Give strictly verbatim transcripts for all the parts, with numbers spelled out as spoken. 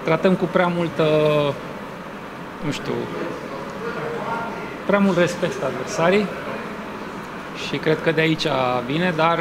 tratăm cu prea multă, nu știu, prea mult respect adversarii și cred că de aici vine, dar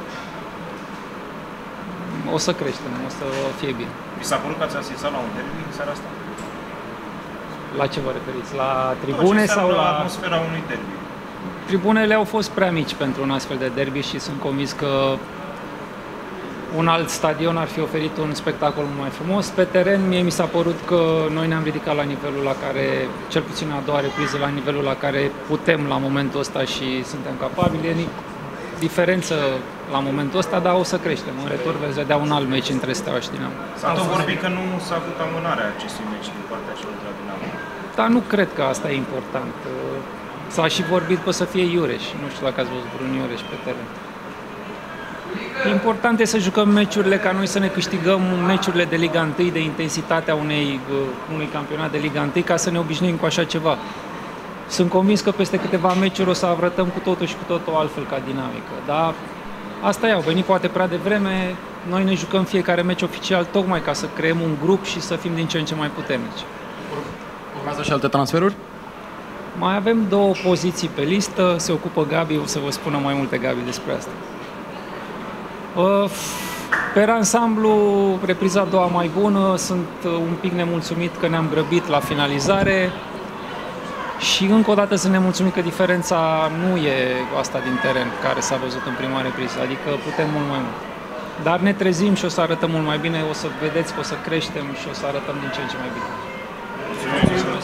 o să creștem, o să fie bine. Mi s-a părut că ați asistat la un derby în seara asta? La ce vă referiți? La tribune sau la... atmosfera unui derby? Tribunele au fost prea mici pentru un astfel de derby și sunt convins că un alt stadion ar fi oferit un spectacol mai frumos. Pe teren, mie mi s-a părut că noi ne-am ridicat la nivelul la care, cel puțin a doua repriză, la nivelul la care putem la momentul ăsta și suntem capabili. E diferență la momentul ăsta, dar o să creștem. În retur veți vedea un alt meci între Steaua și Dinamo. S-a tot vorbit că nu s-a avut amânarea acestui meci din partea celor de la Dinamo. Dar nu cred că asta e important. S-a și vorbit că o să fie Iureș. Nu știu dacă ați văzut vreun Iureș pe teren. Important e să jucăm meciurile ca noi să ne câștigăm meciurile de Liga unu, de intensitatea unei, unui campionat de Liga unu, ca să ne obișnuim cu așa ceva. Sunt convins că peste câteva meciuri o să arătăm cu totul și cu totul altfel ca dinamică. Dar asta e, au venit poate prea devreme. Noi ne jucăm fiecare meci oficial tocmai ca să creăm un grup și să fim din ce în ce mai puternici. Urmează și alte transferuri? Mai avem două poziții pe listă, se ocupă Gabi, o să vă spună mai multe Gabi despre asta. Pe ansamblu, repriza a doua mai bună, sunt un pic nemulțumit că ne-am grăbit la finalizare și încă o dată sunt nemulțumit că diferența nu e asta din teren care s-a văzut în prima repriză, adică putem mult mai mult. Dar ne trezim și o să arătăm mult mai bine, o să vedeți că o să creștem și o să arătăm din ce în ce mai bine. Mulțumesc.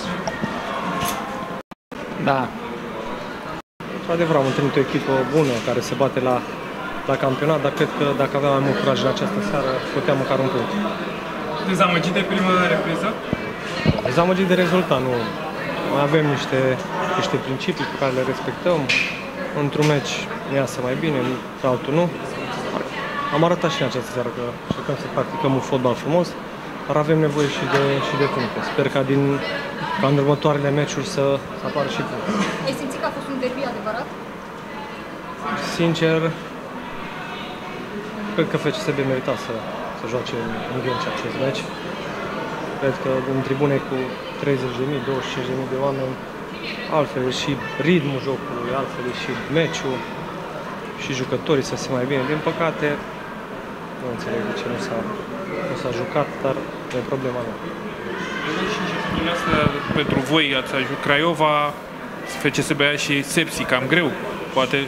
Da. Într-adevăr, am întâlnit o echipă bună care se bate la, la campionat, dar cred că dacă aveam mai mult curaj în această seară, puteam măcar un punct. Dezamăgit de prima repriză? Dezamăgit de rezultat, nu. Mai avem niște, niște principii pe care le respectăm. Într-un meci ne iasă mai bine, altul nu. Am arătat și în această seară că încercăm să practicăm un fotbal frumos, dar avem nevoie și de, și de puncte. Sper ca, din, ca în următoarele meciuri să, să apară și puncte. Ai simțit că a fost un derby adevărat? Sincer, cred că F C S B merita să, să joace în, în Ghenci acest meci. Cred că în tribune cu treizeci de mii, douăzeci și cinci de mii de oameni, altfel e și ritmul jocului, altfel e și meciul și jucătorii să se mai bine. Din păcate, nu înțeleg de ce nu s-a, nu s-a jucat, dar e problema mea. Pentru voi ați ajuns Craiova, F C S B și Sepsi, cam greu, poate?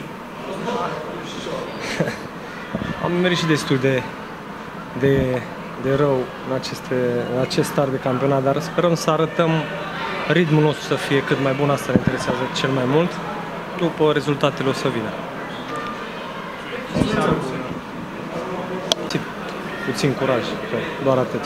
Am merit și destul de, de, de rău în, aceste, în acest start de campionat, dar sperăm să arătăm ritmul nostru să fie cât mai bun, asta ne interesează cel mai mult, după rezultatele o să vină. Puțin curaj, doar atât.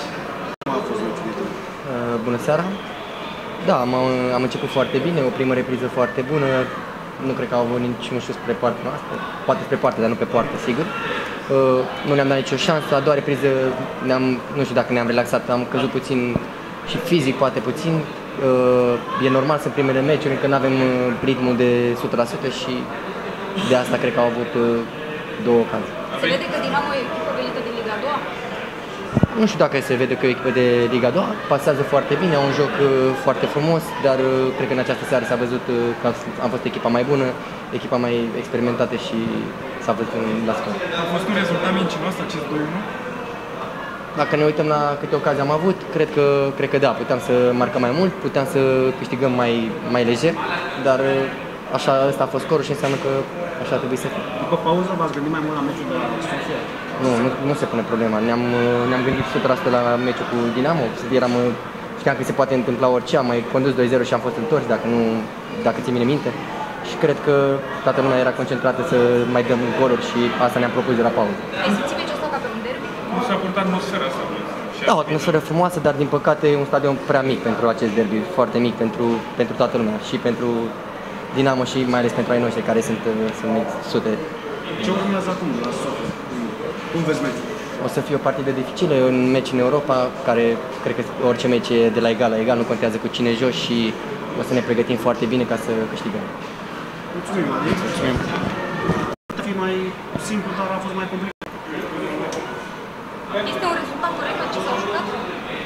Bună seara! Da, am, am început foarte bine, o primă repriză foarte bună, nu cred că au avut niciun șut spre partea noastră, poate spre poartă, dar nu pe poartă, sigur. Uh, nu ne-am dat nicio șansă, a doua repriză, ne-am, nu știu dacă ne-am relaxat, am căzut puțin și fizic, poate puțin. Uh, e normal, sunt primele meciuri, încă nu avem ritmul de o sută la sută și de asta cred că au avut uh, două ocazii. Se vede că Dinamo e echipă venită din Liga a doua? Nu știu dacă se vede că e echipă de Liga a doua, pasează foarte bine, au un joc uh, foarte frumos, dar uh, cred că în această seară s-a văzut uh, că am fost echipa mai bună, echipa mai experimentată și s-a văzut în, la scor. A fost un rezultat mincinos acest doi unu? Dacă ne uităm la câte ocazii am avut, cred că, cred că da, puteam să marcăm mai mult, puteam să câștigăm mai, mai lejer, dar uh, așa ăsta a fost scorul și înseamnă că așa trebuie să fie. După pauză v-ați gândit mai mult la meciul de la Sofia? Nu, nu, nu se pune problema. Ne-am ne-am gândit o sută la sută la meciul cu Dinamo. Eram, știam că se poate întâmpla orice, am mai condus doi zero și am fost întors, dacă nu, dacă țin bine minte. Și cred că toată lumea era concentrată să mai dăm goluri și asta ne-am propus de la pauză. Ai simțit meciul ăsta ca pe un derby? Nu s-a purtat atmosfera asta. Da, o atmosferă frumoasă, dar din păcate e un stadion prea mic pentru acest derby, foarte mic pentru, pentru toată lumea și pentru Dinamo și mai ales pentru ai noștri care sunt, sunt sute. Ce urmează acum la Sofia? Cum vezi meciul? O să fie o partidă dificilă, un meci în Europa, care cred că orice meci e de la egal la egal, nu contează cu cine joci și o să ne pregătim foarte bine ca să câștigăm. Mulțumim, Adi. Mulțumim. A fi mai simplu, dar a fost mai complicat. Este un rezultat corect la ce s-au jucat?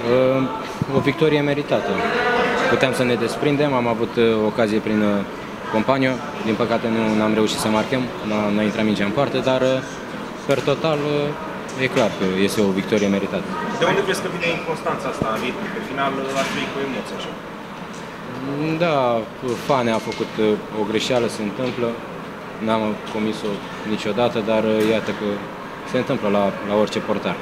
O victorie meritată. Puteam să ne desprindem, am avut ocazie prin Companiu, din păcate nu am reușit să marcăm, nu a intrat mingea în poartă, dar per total e clar că este o victorie meritată. De unde crezi că vine inconstanța asta în ritm? Pe final ați venit cu emoție așa. Da, Fane a făcut o greșeală, se întâmplă, n-am comis-o niciodată, dar iată că se întâmplă la, la orice portar.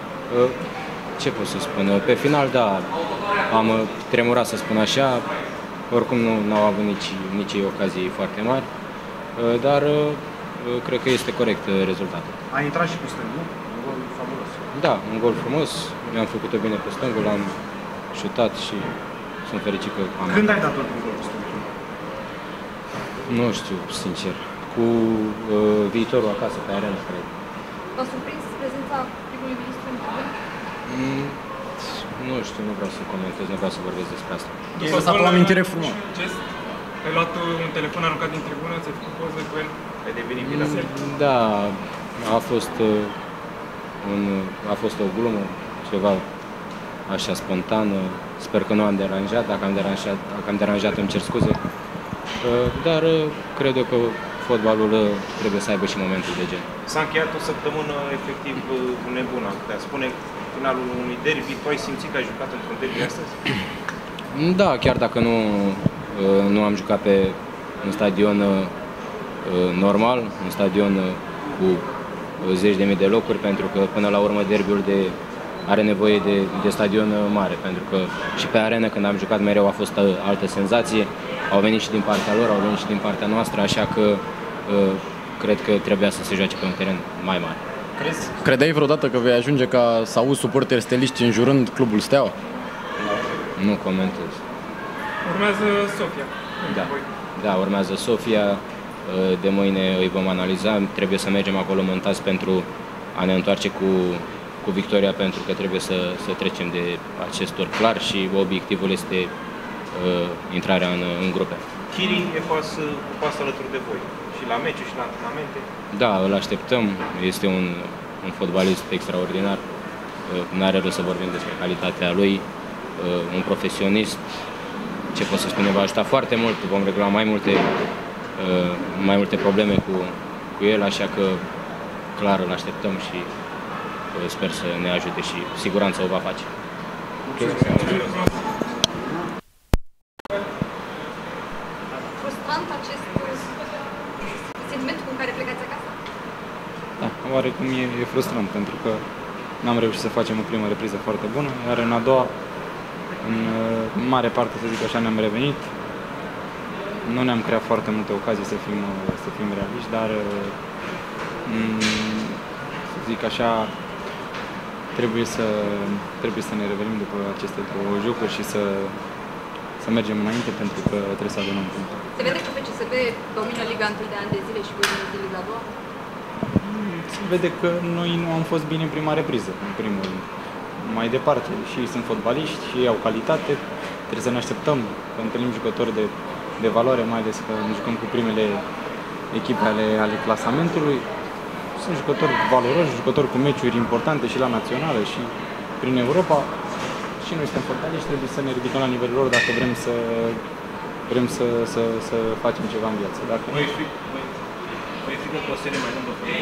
Ce pot să spun? Pe final, da, am tremurat, să spun așa, oricum nu au avut nici, nici ei ocazii foarte mari, dar cred că este corect rezultatul. A intrat și cu stângul, un gol fabulos. Da, un gol frumos, mi-am făcut-o bine pe stângul, am șutat și sunt fericit că am... Când ai dat ultimul gol cu stângul? Nu știu, sincer, cu uh, viitorul acasă pe arenă, cred. V-a surprins prezența primului ministru în tribună? Mm, nu știu, nu vreau să comentez, nu vreau să vorbesc despre asta. E lăsat o amintire frumoasă. Ai luat un telefon aruncat din tribună, ți-ai făcut poză cu el? Ai devenit bine. Da, a fost, uh, un, a fost o glumă, ceva așa spontan. Sper că nu am deranjat, dacă am deranjat, dacă am deranjat îmi cer scuze. Uh, dar uh, cred eu că fotbalul uh, trebuie să aibă și momentul de gen. S-a încheiat o săptămână efectiv nebună, am putea spune, finalul unui derby. Tu ai simțit că ai jucat într-un derby astăzi? Da, chiar dacă nu, nu am jucat pe un stadion normal, un stadion cu zeci de mii de locuri, pentru că până la urmă derbiul de, are nevoie de, de stadion mare, pentru că și pe arenă când am jucat mereu a fost altă senzație, au venit și din partea lor, au venit și din partea noastră, așa că cred că trebuia să se joace pe un teren mai mare. Crezi? Credeai vreodată că vei ajunge ca să auzi suporteri steliști înjurând clubul Steaua? Nu comentez. Urmează Sofia. Da, da, urmează Sofia. De mâine îi vom analiza. Trebuie să mergem acolo montați pentru a ne întoarce cu, cu victoria, pentru că trebuie să, să trecem de acest tur clar și obiectivul este uh, intrarea în, în grupe. Chiri e pas cu pas alături de voi. Și la meciuri și la antrenamente? Da, îl așteptăm. Este un, un fotbalist extraordinar. N-are rost să vorbim despre calitatea lui. Un profesionist. Ce pot să spun, va ajuta foarte mult. Vom regla mai multe, mai multe probleme cu, cu el, așa că clar îl așteptăm și sper să ne ajute și siguranță o va face. Frustrant acest sentiment cu care plecați acasă? Da, oarecum e, e frustrant, pentru că n-am reușit să facem o primă repriză foarte bună, iar în a doua, în, în mare parte, să zic așa, ne-am revenit. Nu ne-am creat foarte multe ocazii să fim, să fim realiști, dar, să zic așa, trebuie să, trebuie să ne revenim după aceste două jocuri și să, să mergem înainte, pentru că trebuie să adunăm puncte. Se vede că F C S B domină Liga unu de ani de zile și voi veniți Liga a doua? Se vede că noi nu am fost bine în prima repriză, în primul rând. Mai departe, și ei sunt fotbaliști și ei au calitate, trebuie să ne așteptăm că întâlnim jucători de, de valoare, mai ales că ne jucăm cu primele echipe ale, ale clasamentului. Sunt jucători valoroși, jucători cu meciuri importante și la națională și prin Europa. Și noi suntem fotbaliști, trebuie să ne ridicăm la nivelul lor dacă vrem să, vrem să, să, să facem ceva în viață. Dacă Voi fi, voi, voi fi cu o serie mai lungă fără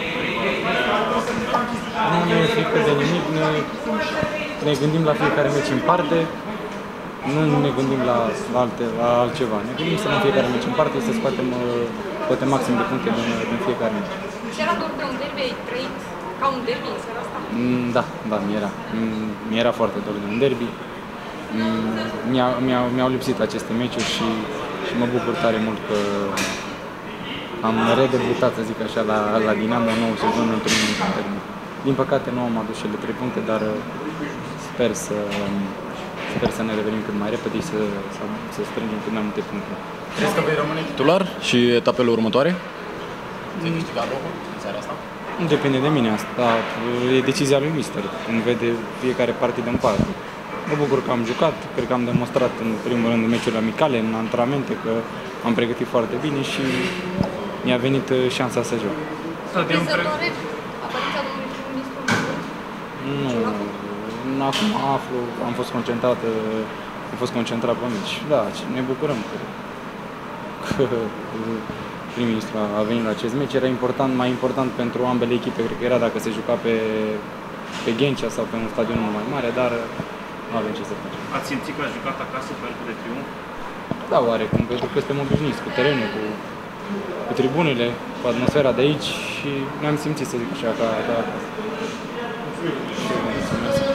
nu ne e frică de nimic, ne, ne gândim la fiecare meci în parte, nu ne gândim la, la, alte, la altceva. Ne gândim să luăm fiecare meci în parte, să scoatem poate maxim de puncte din, din fiecare meci. Ți-era dor de un derby, ai trăit ca un derby în seara asta? Da, da, mi-era. Mi-era foarte dor de un derby. Mi-au mi mi lipsit aceste meciuri și, și mă bucur tare mult că am redebutat, să zic așa, la, la Dinamo un nou sezon într-un derby. Din păcate nu am adus cele trei puncte, dar sper să, sper să ne revenim cât mai repede și să, să, să strângem cât mai multe puncte. Crezi că vei rămâne titular și etapele următoare? Ți-ai câștigat locul în seara asta? Nu depinde de mine asta, e decizia lui mister, cum vede fiecare partidă în parte. Mă bucur că am jucat, cred că am demonstrat în primul rând în meciuri amicale, în antrenamente, că am pregătit foarte bine și mi-a venit șansa să joc. Surprinzătoare apariția domnului prim-ministru? Nu, nu până acum aflu, am fost concentrat, am fost concentrat pe meci. Da, ne bucurăm că, că prim-ministru a venit la acest meci. Era important, mai important pentru ambele echipe, cred că era dacă se juca pe, pe Ghencea sau pe un stadion mult mai mare, dar nu avem ce să facem. Ați simțit că ați jucat acasă pe Arcul de Triunf? Da, oarecum, pentru că suntem obișnuiți cu terenul, cu, cu tribunele, cu atmosfera de aici și ne-am simțit, să zic așa, ca, ca acasă. Mulțumesc.